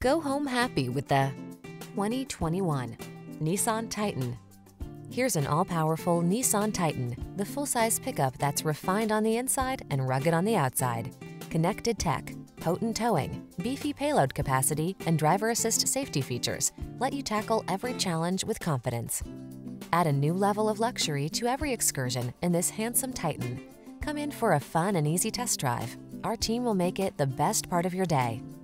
Go home happy with the 2021 Nissan Titan. Here's an all-powerful Nissan Titan, the full-size pickup that's refined on the inside and rugged on the outside. Connected tech, potent towing, beefy payload capacity, and driver assist safety features let you tackle every challenge with confidence. Add a new level of luxury to every excursion in this handsome Titan. Come in for a fun and easy test drive. Our team will make it the best part of your day.